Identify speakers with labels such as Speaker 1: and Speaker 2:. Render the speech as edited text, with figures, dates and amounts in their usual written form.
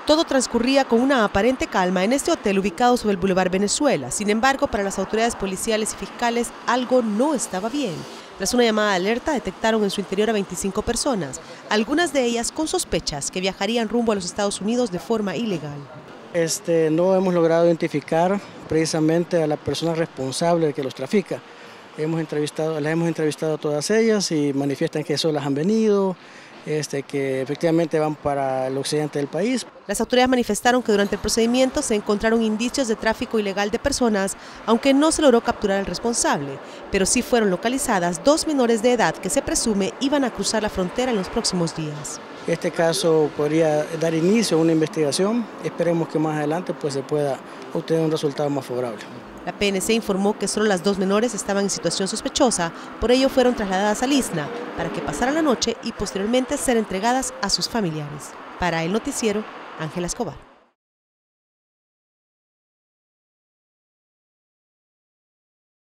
Speaker 1: Todo transcurría con una aparente calma en este hotel ubicado sobre el Boulevard Venezuela. Sin embargo, para las autoridades policiales y fiscales, algo no estaba bien. Tras una llamada de alerta, detectaron en su interior a 25 personas, algunas de ellas con sospechas que viajarían rumbo a los Estados Unidos de forma ilegal.
Speaker 2: No hemos logrado identificar precisamente a la persona responsable que los trafica. Las hemos entrevistado a todas ellas y manifiestan que solas han venido, que efectivamente van para el occidente del país.
Speaker 1: Las autoridades manifestaron que durante el procedimiento se encontraron indicios de tráfico ilegal de personas, aunque no se logró capturar al responsable, pero sí fueron localizadas 2 menores de edad que se presume iban a cruzar la frontera en los próximos días.
Speaker 2: Este caso podría dar inicio a una investigación. Esperemos que más adelante se pueda obtener un resultado más favorable.
Speaker 1: La PNC informó que solo las 2 menores estaban en situación sospechosa, por ello fueron trasladadas al ISNA para que pasaran la noche y posteriormente ser entregadas a sus familiares. Para el noticiero, Ángela Escobar.